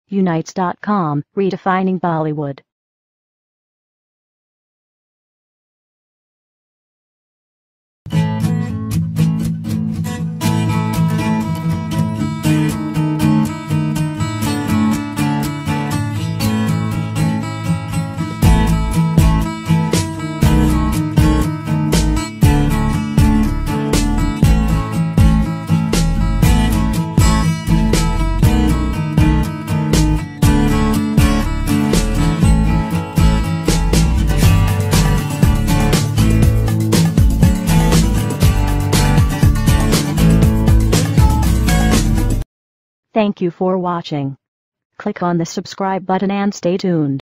Unites.com, redefining Bollywood. Thank you for watching. Click on the subscribe button and stay tuned.